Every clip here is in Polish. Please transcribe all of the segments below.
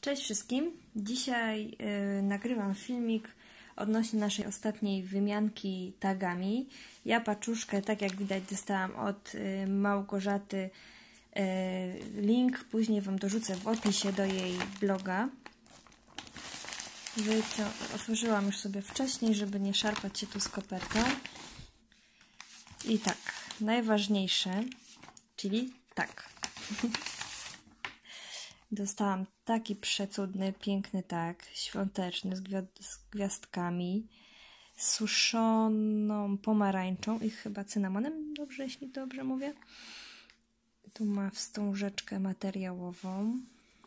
Cześć wszystkim! Dzisiaj nagrywam filmik odnośnie naszej ostatniej wymianki tagami. Ja paczuszkę, tak jak widać, dostałam od Małgorzaty. Link później Wam dorzucę w opisie do jej bloga. Otworzyłam już sobie wcześniej, żeby nie szarpać się tu z kopertą. I tak, najważniejsze, czyli tak. Dostałam taki przecudny, piękny tag, świąteczny, z gwiazdkami, suszoną pomarańczą i chyba cynamonem, dobrze, jeśli dobrze mówię. Tu ma wstążeczkę materiałową,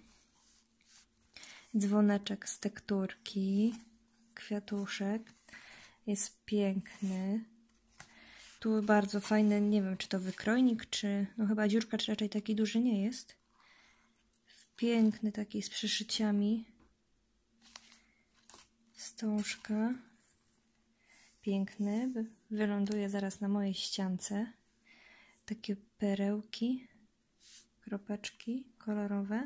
dzwoneczek z tekturki, kwiatuszek, jest piękny. Tu bardzo fajny, nie wiem czy to wykrojnik, czy no chyba dziurka, czy raczej taki duży nie jest. Piękny taki z przyszyciami. Wstążka. Piękny. Wyląduje zaraz na mojej ściance. Takie perełki, kropeczki kolorowe.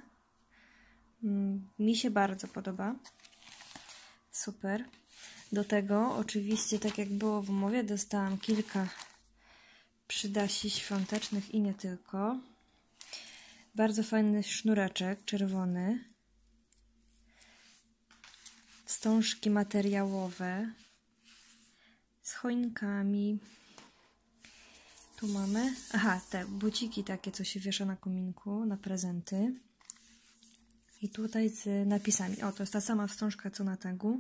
Mi się bardzo podoba. Super. Do tego oczywiście, tak jak było w umowie, dostałam kilka przydasi świątecznych i nie tylko. Bardzo fajny sznureczek, czerwony. Wstążki materiałowe z choinkami. Tu mamy, te buciki takie, co się wiesza na kominku, na prezenty. I tutaj z napisami. O, to jest ta sama wstążka, co na tagu.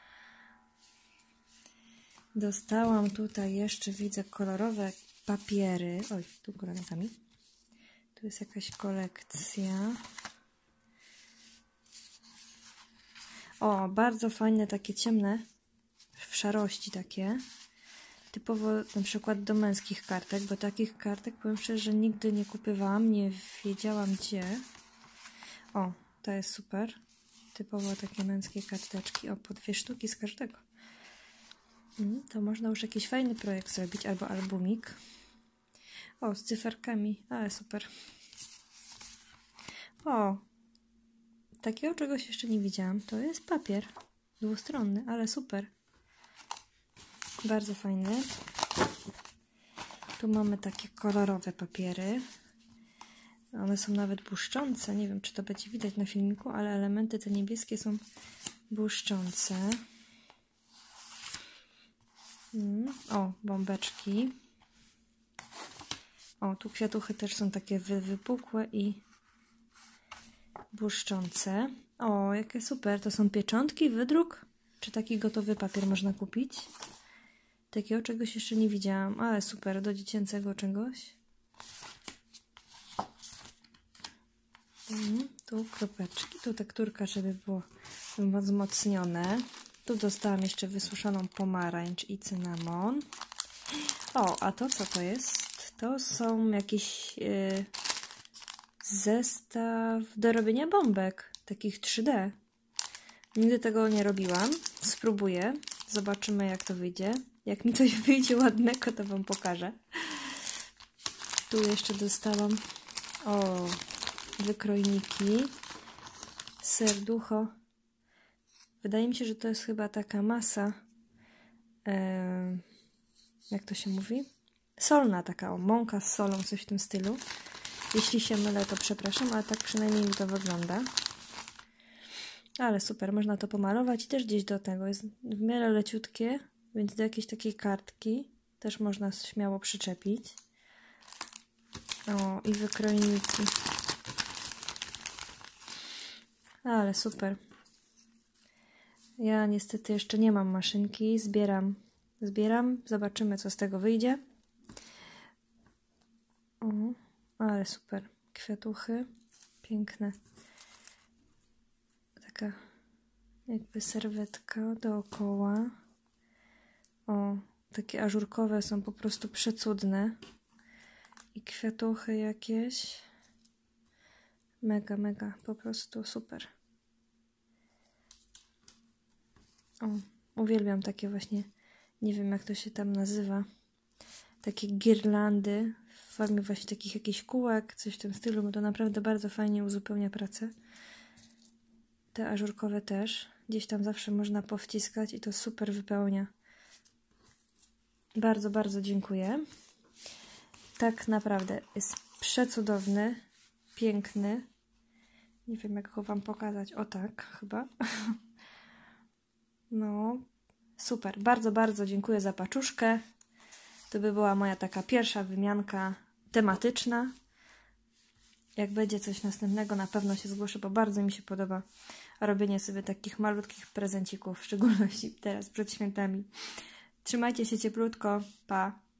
Dostałam tutaj jeszcze, widzę, kolorowe papiery. Oj, tu kolorami. Tu jest jakaś kolekcja. O, bardzo fajne, takie ciemne, w szarości takie. Typowo na przykład do męskich kartek, bo takich kartek, powiem szczerze, że nigdy nie kupowałam, nie wiedziałam gdzie. O, to jest super. Typowo takie męskie karteczki. O, po 2 sztuki z każdego. To można już jakiś fajny projekt zrobić, albo albumik. O, z cyferkami, ale super. O, takiego czegoś jeszcze nie widziałam. To jest papier dwustronny, ale super. Bardzo fajny. Tu mamy takie kolorowe papiery. One są nawet błyszczące. Nie wiem, czy to będzie widać na filmiku, ale elementy te niebieskie są błyszczące. O, bombeczki. O, tu kwiatuchy też są takie wypukłe i błyszczące. O, jakie super. To są pieczątki, wydruk? Czy taki gotowy papier można kupić? Takiego czegoś jeszcze nie widziałam, ale super. Do dziecięcego czegoś. Tu kropeczki. Tu tekturka, żeby było wzmocnione. Tu dostałam jeszcze wysuszoną pomarańcz i cynamon. O, a to co to jest? To są jakieś zestaw do robienia bombek, takich 3D. Nigdy tego nie robiłam. Spróbuję. Zobaczymy, jak to wyjdzie. Jak mi coś wyjdzie ładnego, to Wam pokażę. Tu jeszcze dostałam wykrojniki. Serducho. Wydaje mi się, że to jest chyba taka masa. Jak to się mówi? Solna taka, mąka z solą, coś w tym stylu. Jeśli się mylę, to przepraszam, ale tak przynajmniej mi to wygląda. Ale super, można to pomalować i też gdzieś do tego. Jest w miarę leciutkie, więc do jakiejś takiej kartki też można śmiało przyczepić. O, i wykrojniki. Ale super. Ja niestety jeszcze nie mam maszynki, zbieram, zobaczymy, co z tego wyjdzie. O, ale super. Kwiatuchy. Piękne. Taka jakby serwetka dookoła. O, takie ażurkowe są po prostu przecudne. I kwiatuchy jakieś. Mega, mega. Po prostu super. O, uwielbiam takie właśnie, nie wiem jak to się tam nazywa, takie girlandy w formie właśnie takich jakichś kółek, coś w tym stylu, bo to naprawdę bardzo fajnie uzupełnia pracę. Te ażurkowe też. Gdzieś tam zawsze można powciskać i to super wypełnia. Bardzo, bardzo dziękuję. Tak naprawdę jest przecudowny, piękny. Nie wiem, jak go Wam pokazać. O tak, chyba. No, super. Bardzo, bardzo dziękuję za paczuszkę. To by była moja taka pierwsza wymianka tematyczna. Jak będzie coś następnego, na pewno się zgłoszę, bo bardzo mi się podoba robienie sobie takich malutkich prezencików, w szczególności teraz przed świętami. Trzymajcie się cieplutko. Pa!